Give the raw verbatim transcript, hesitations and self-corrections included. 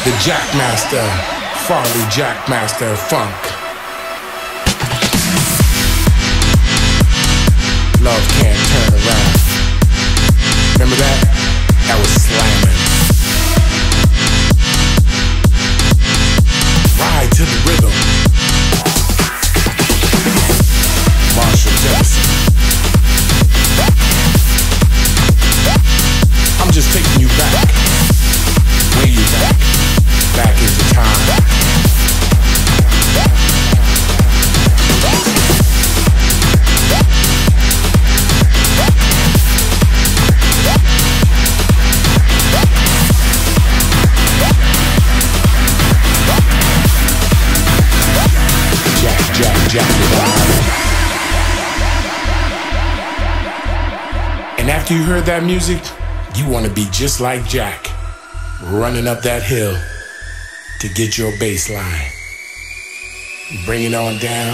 The Jackmaster, Farley Jackmaster Funk. Love can't turn around. Remember that? That was slamming. Ride to the rhythm. Marshall Jefferson. I'm just taking you back. Way back. Back into time. Jack, Jack, Jack it on. And after you heard that music, you want to be just like Jack, running up that hill to get your bass line. Bring it on down.